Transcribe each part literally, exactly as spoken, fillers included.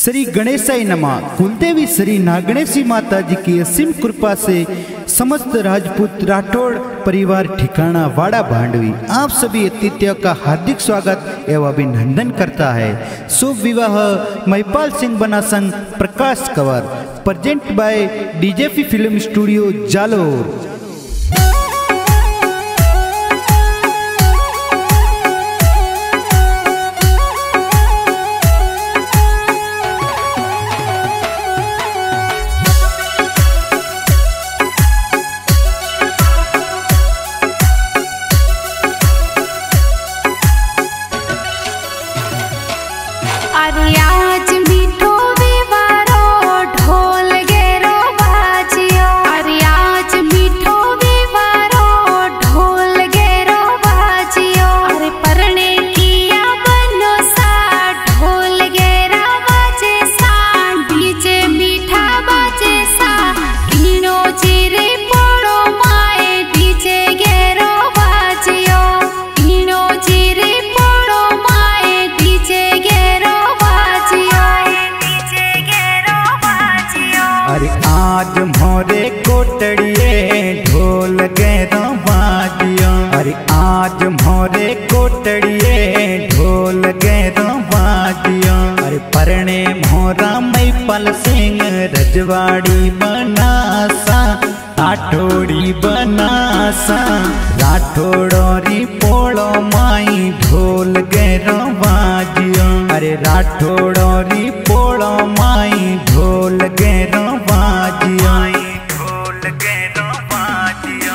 श्री गणेशाय नमः। कुलदेवी श्री नागणेशी माता जी की असीम कृपा से समस्त राजपूत राठौड़ परिवार ठिकाना वाड़ा भांडवी आप सभी अतिथियों का हार्दिक स्वागत एवं अभिनंदन करता है। शुभ विवाह महिपाल सिंह बना संघ Prakash Kanwar present by DJP film studio Jalore. आज मोरे कोटड़िए ढोल गैरो बाजियो, अरे आज मोरे कोटड़िए ढोल गैरो बाजियो। अरे परणे मोरा महिपाल सिंह रजवाड़ी बनासा राठौड़ी बनासा राठौड़ोरी पोलो माई ढोल गैरो बाजियो। अरे राठौड़ोरी पोलो माई ढोल गैरो बाजियो ढोल गैरो बाजियो।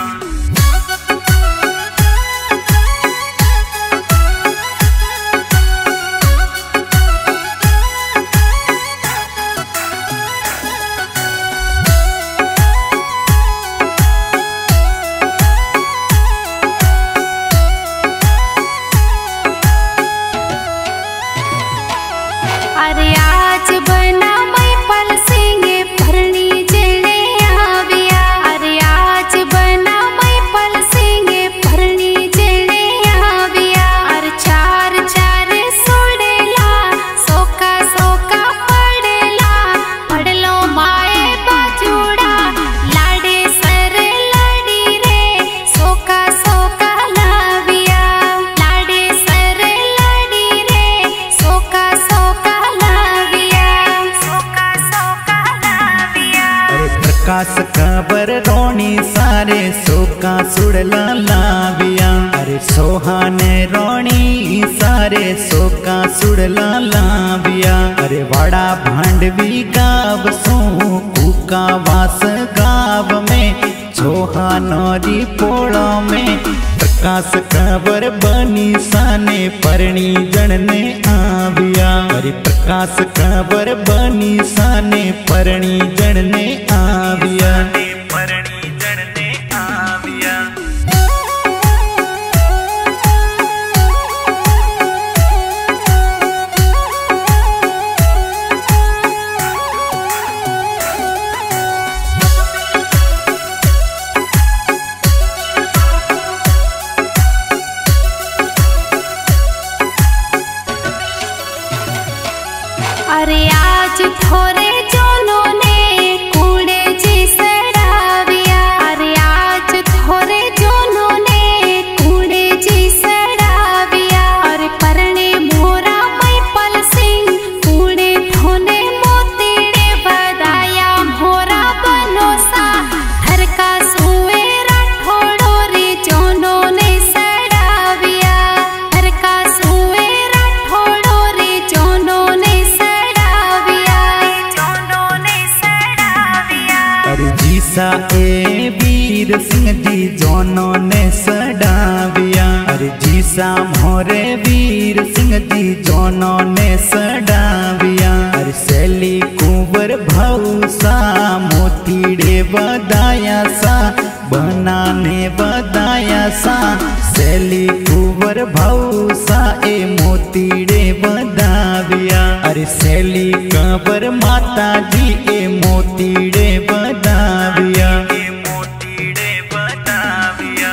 अरे आज बना महिपाल सिंह भरणी जने आविया। अरे आज बना महिपाल सिंह भरणी जने आविया। अरे चार चार सोडेला सोका सोका पड़ेला पड़लो माए बाजूड़ा लाडे सर लड़ी रे सोका सोका लाविया। लाडे सर लड़ी रे सोका सोका प्रकाश कंवर रोणी सारे सोका सुड़ला लाविया। अरे सोहाने रोणी सारे सोका सुड़ला लाविया। अरे वाड़ा भांडवी गाव सो कूका वास गाव में सोहानोरी पोड़ो में प्रकाश कंवर बनी साने परणी जणने आविया। अरे प्रकाश कंवर बनी साने परणी जणने आविया परणी जणने आविया। अरे आज थोरे जोनो ने कूड़े जी सड़ाविया। अरे आज थोरे जोनो ने कूड़े जी सड़ाविया। अरे परणे मोरा महिपाल सिंह कूड़े थोने मोतीड़े बदाया मोरा बनोसा हर का सुए राठौड़ो रे जोनो ने सड़ाविया। हर का सुए राठौड़ो रे जोनो ने जीसा ए वीर सिंह जी जोनो ने सड़ाविया। अरे जीसा मोरे वीर सिंह जी जोनो ने सड़ाविया। अरे सैली कुंवर भौसा मोतीड़े बदाया सा बनाने बदाया सा। सैली कुंवर भौसा ए मोतीड़े बदाविया। अरे सैली कंवर माता जी ए मोतीड़े बदाविया मोतीड़े बदाविया।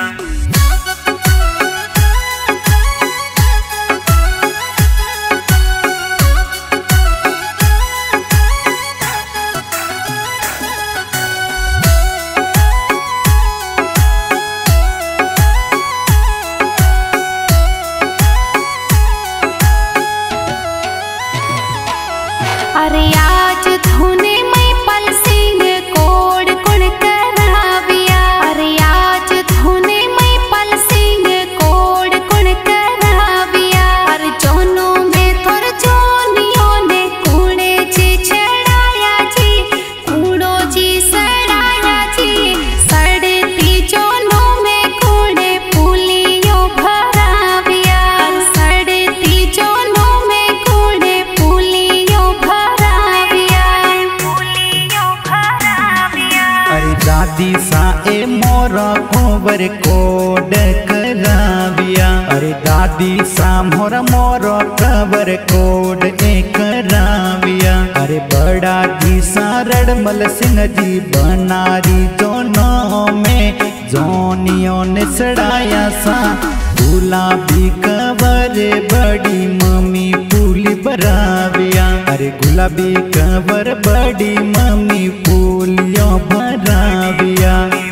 अरे दादी सा मोर मोर कबर कोड एक राविया। अरे बड़ा जी सा रड़मल सिंह जी बनारी जोनो में जोनियों ने सड़ाया सा गुलाबी कबर बड़ी मम्मी फूली बराविया। अरे गुलाबी कबर बड़ी मम्मी फूलियों बराविया।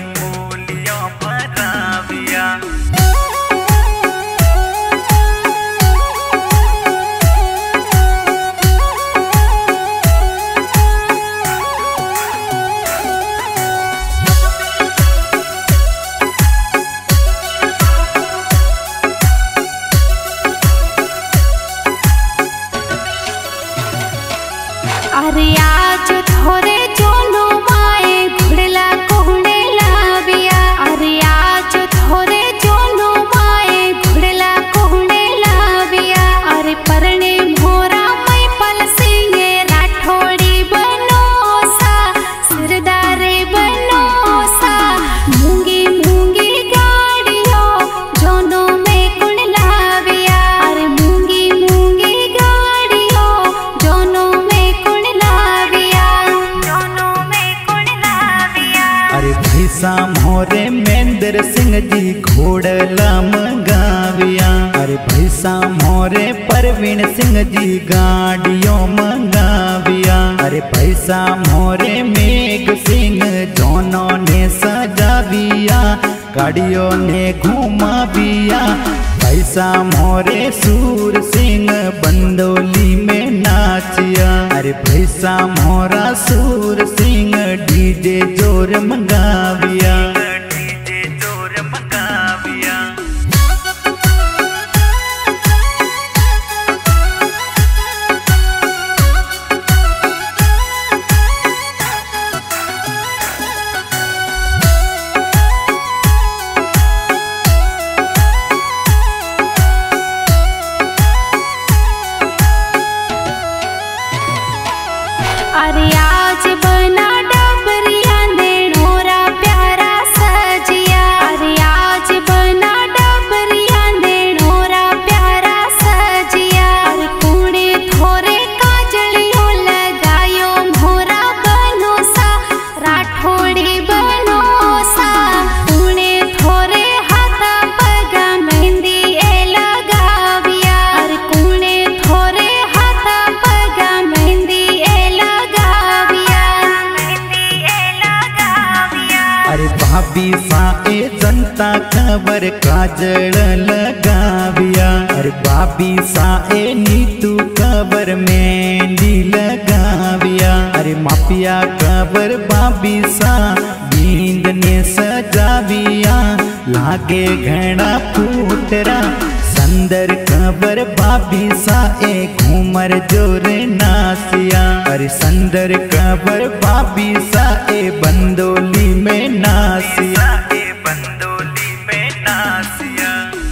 अरे आज थोरे जोनो माए घुड़ला कोहड़े लाविया। अरे आज थोरे जोनो माए घुड़ला कोहड़े लाविया। अरे परणे मोरा मई पल सिंह राठौड़ी बनो सा सिरदारे बनो सा मूंगी मूंगी गाड़ियों जोनो में कुण लाविया। अरे मूंगी मूंगी गाड़ियों जोनो में भैसा मोरे महेंद्र सिंह जी घोड़ला मंगाविया। अरे भैसा मोरे परवीन सिंह जी गाड़ियों मंगाविया। अरे भैसा मोरे मेघ सिंह जोनों ने सजाविया गाड़ियों ने घुमाविया। भैसा मोरे सूर सिंह बंदोली में नाचिया। अरे भैसा मोरा सूर सिंह डीजे जोर मंगाविया। डीजे जोर मंगाविया। अरे आज बना डबरिया देनोरा प्यारा सजिया। अरे आज बना डबरिया देनोरा प्यारा सजिया। अरे कुड़े थोरे काजलियों लगायो मोरा बनो सा राठौड़ी बनो सा। कुड़े थोरे हाथा पगा मेहंदी ए लगाविया। अरे कुड़े थोरे हाथा पगा मेहंदी अरे भाभी सा ए जनता खबर काजल लगाविया। अरे भाभी सा ए नीतू खबर मेहंदी लगाविया। अरे मापिया खबर भाभी सा बींद ने सजाविया लागे घड़ा फूटरा। संदर खबर भाभी सा ए घूमर जोर नासिया। अरे संदर खबर भाभी सा ए बंदोली में नासिया। ए बंदोली में नासिया।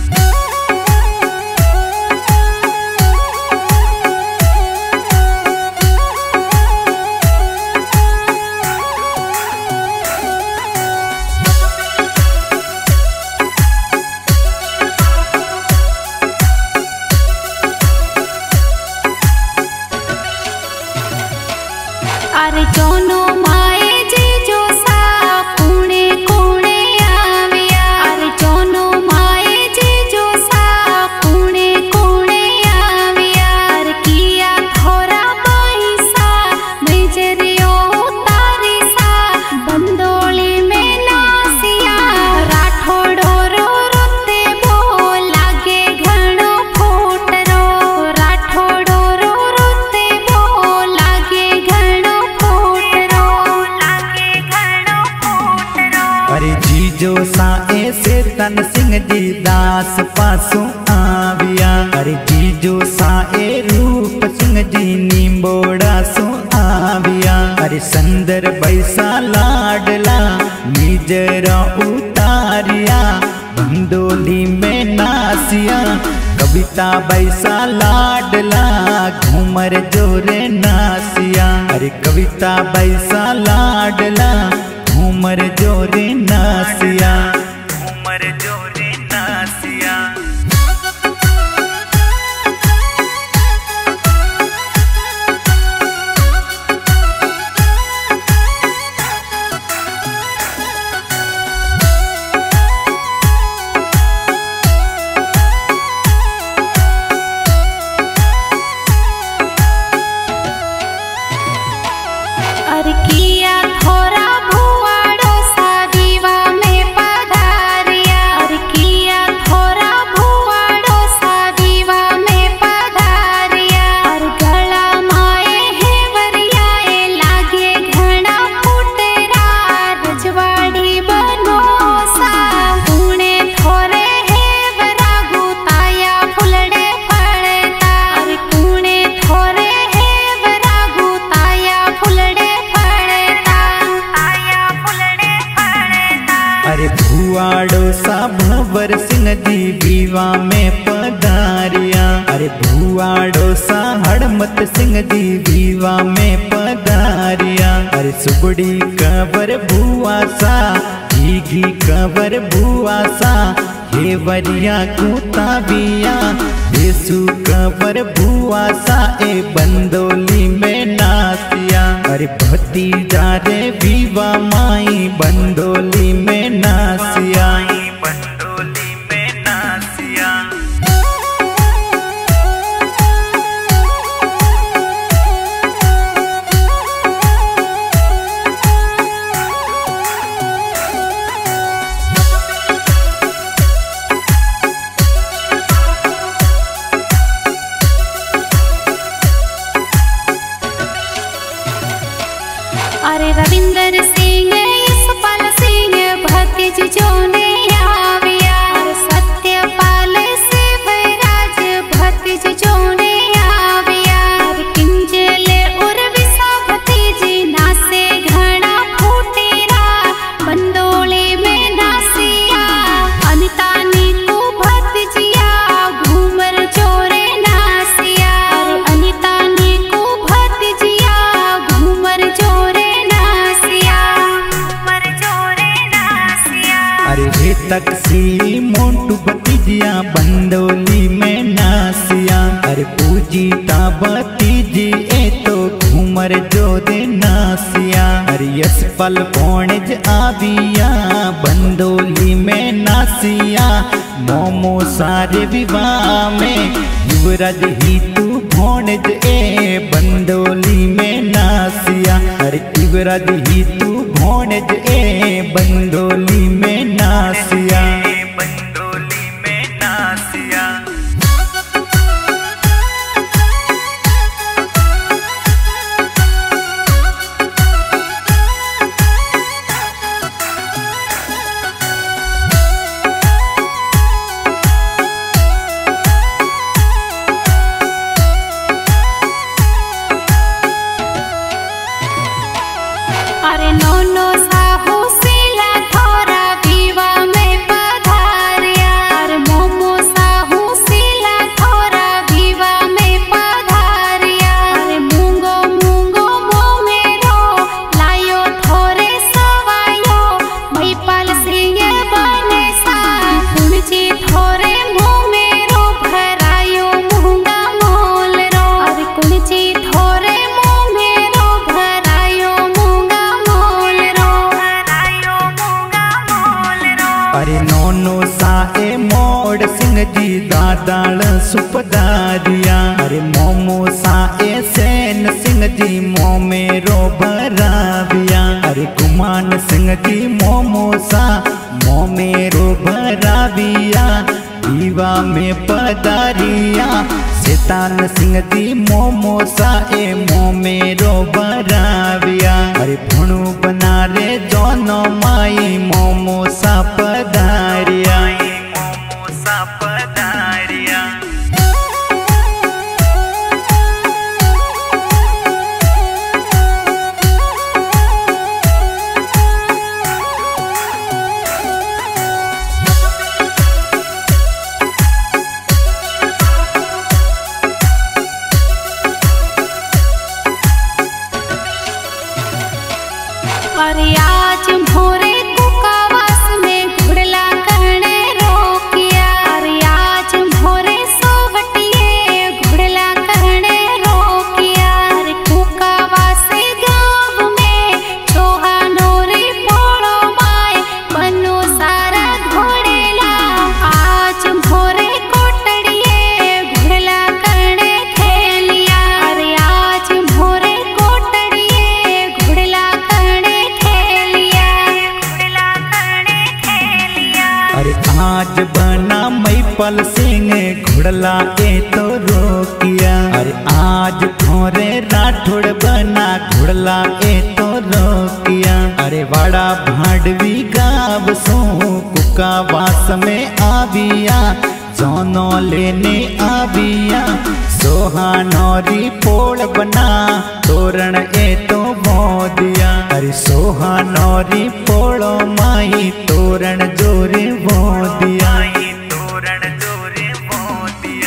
अरे जोनो माए जी जो सा कुणे कुणे आविया। अरे जोनो माए जी जो सा कुणे कुणे आविया। अरे किया थोरा बाई सा मेजरियो उतारी सा बंदोली में नासिया। राठौड़ो रो रुते बो लागे घणो फूटरो। राठौड़ो रो रुते बो लागे घणो अरे जीजो सा ऐसे तन सिंह जी दास पासों आविया। अरे जीजो सा ए रूप सिंह जी नींबोड़ा सो आविया। अरे संदर बैसा लाडला निजरा उतारिया बंदोली में नासिया। कविता बैसा लाडला घूमर जोरे नासिया। अरे कविता बैसा लाडला घूमर जोरे नासिया। घूमर जोरे नासिया। पधारिया। अरे भुआड़ो सा हड़मत सिंह जी विवा में पधारिया। अरे सुबड़ी कबर भुआ सा घी कबर भुआ सा हे वरिया कुताबिया। देसु कबर भुआ सा ए बंदोली में नासिया। अरे भतीजा रे विवा माई बंदोली में नासिया। बंदोली में नासिया। अरे रविंदर सिंह यशपाल सिंह भतीज जोने आविया। सत्यपाल शिवराज भतीज जोने आविया। किंजले उर्विसा भतीजी नासे घड़ा फूटेरा बंदोली में नासिया। अनिता नीकू भतीजिया घूमर चोरे नासिया। अनिता नीकू भतीजिया घूमर चोरे। अरे हे तकसी मोटू भतीजिया बंदोली में नासिया। अरे पूजीता भतीजी ए तो घूमर जो दे नासिया। अरे यशपाल पौणज आविया बंदोली में नासिया। मोमो सारे विवाह में युवराज ही तू भौणज ए बंदोली में नासिया। अरे युवराज ही तू भौणज ए बंदोली में नासिया। बंदोली में नासिया। अरे नौनो साहू सिला थोरा विवा में पधारिया। अरे मोमो साहू सिला थोरा विवा में पधारिया। अरे मूंगो मूंगो मोमेरो लायो थोरे सवायो। महिपाल सिंह बने सा कुणजी थोरे मोमेरो भरायो मूंगा मोल रो। अरे कुणजी थोरे मोमेरो भरायो मूंगा। अरे नौनो साए मोड़ सिंह जी दादाल सुपदारिया। अरे मोमो साए सेन सिंह जी मोमेरो भराविया। अरे गुमान सिंह जी मोमो सा मोमेरो भराविया। विवा में पधारिया शैतान सिंह जी मोमो सा ए मोमेरो भराविया। अरे भुणु बना रे जोनो माई मोमो सा पधारिया। मोमो सा पधारिया। अरे आज भोरे कुकावास में घुड़ला करने रोकिया। अरे आज भोरे सोवटिए घुड़ला करने रोकिया। अरे कुकावास गाँव में छोहा नोरी पोड़ो माए बनो सारा घोड़ेला। आज भोरे कोटड़िए घुड़ला करने खेलिया। अरे आज भोरे कोटड़िए घुड़ला करने खेलिया। घुड़ला करने खेलिया। अरे आज बना महिपाल सिंह घुड़ला ए तो रोकिया। अरे आज थोरे राठौड़ बना घुड़ला ए तो रोकिया। अरे वाड़ा भांडवी गाव सो कुकावास में आविया। जोनो लेने आविया सोहानोरी पोड़ बना तोरण ए तो बोदिया। अरे सोहानोरी पोड़ो माई तोरण जोरे बोदिया। तोरण जोरे बोदिया।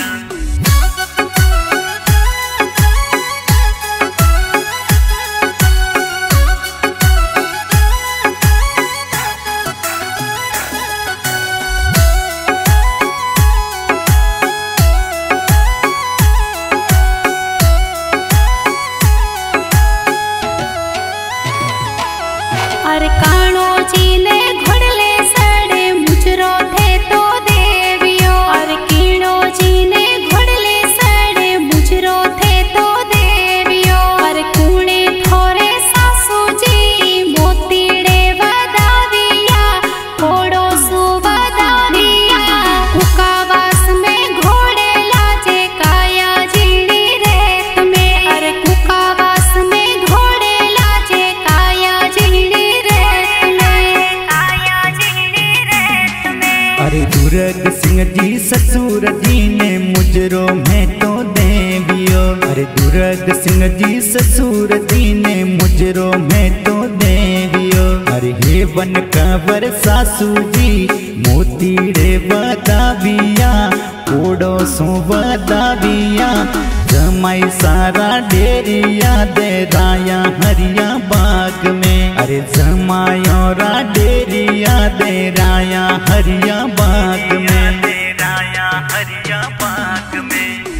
मुजरो में तो देवियो। अरे दुर्ग सिंह जी ससुर दीने मुजरो में तो देवियो। अरे हे वन कंवर सासू जी मोतीड़े बदाविया कोड़ो सो बदाविया। जमाई सारा डेरिया दे राया हरिया बाग में। अरे जमायोरा डेरिया दे राया हरिया बाग में। दे राया हरिया बाग में।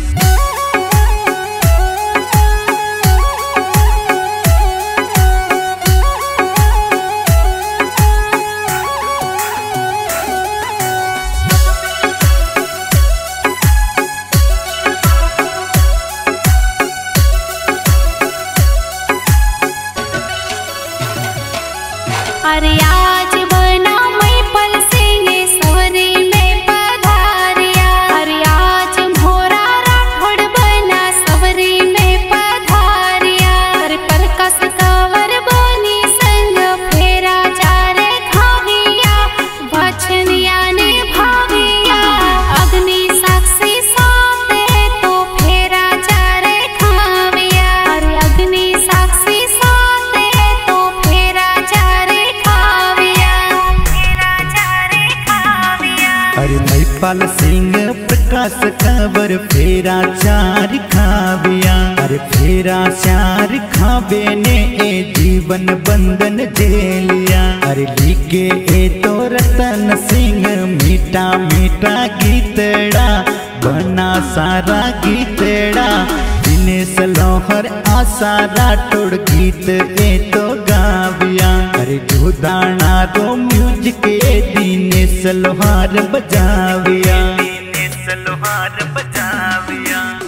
अरे आज बना मैपल सिंह सवरी में पधारिया। अरे आज मोरा राठौड़ बना सवरी में पधारिया। अरे प्रकाश कंवर बनी संग फेरा चारे खाविया। वचनिया ने भाविया अग्नि साक्षी साथे तो फेरा चारे खाविया। अरे अग्नि साक्षी साथे तो फेरा चारे अरे मैपाल सिंह प्रकाश कंवर फेरा चार खाविया। अरे फेरा चार खावे ने ए जीवन बंधन झेलिया। अरे लिखे ए तो रतन सिंह मीठा मीठा गीतड़ा बना सारा गीतड़ा। दिनेश लोहर आशा राठौड़ गीत ए तो गाविया। अरे जोदाना रो म्यूजिक ए दिनेश लोहार बजाविया। दिनेश लोहार बजाविया।